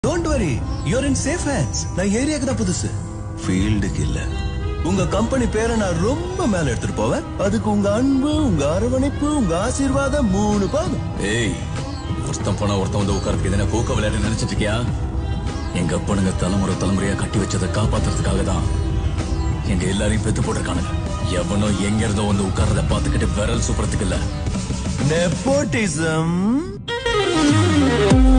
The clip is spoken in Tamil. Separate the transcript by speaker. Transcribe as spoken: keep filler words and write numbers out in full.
Speaker 1: Don't worry, you're in safe hands. நான் ஏரியாக்கு தான் புதுசு, ஃபீல்டுக்கு இல்ல. உங்க கம்பெனி பேரை நான் ரொம்ப மேல எடுத்துட்டு போவேன். அதுக்கு உங்க அன்பு, உங்க அரவணைப்பு, உங்க ஆசீர்வாதம் மூணு போதும்.
Speaker 2: ஏய், ஒருத்தன் போனா ஒருத்தன் வந்து உட்கார்றதுக்கு எதனா கூக்க விளையாட்டு நினைச்சிட்டு இருக்கியா? எங்க அப்பனுங்க தலைமுறை தலைமுறையா கட்டி வச்சதை காப்பாத்துறதுக்காக தான் எங்க எல்லாரையும் பெத்து போட்டிருக்கானுங்க. எவனோ எங்க இருந்தோ வந்து உட்கார்றத பாத்துக்கிட்டு விரல் சூப்பறதுக்கு இல்ல.
Speaker 1: Nepotism.